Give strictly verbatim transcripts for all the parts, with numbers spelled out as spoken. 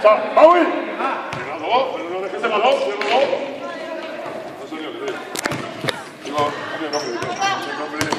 ¡Va! ¡Maui! Venga, dos, pero no dejes de los dos, de los dos. No soy yo, que soy yo. Digo, cambia el nombre, cambia el nombre.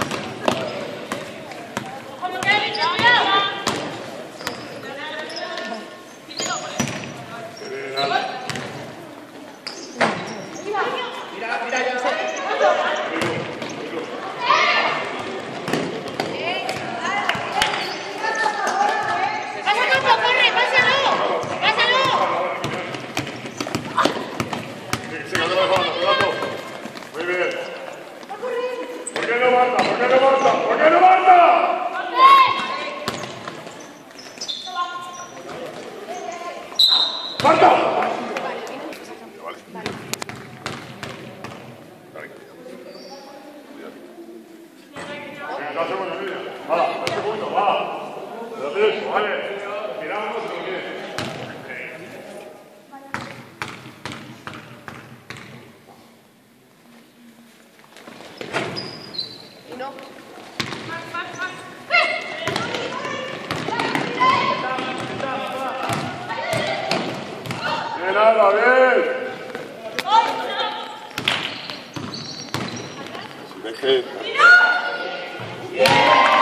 Nada, bien. Si deje.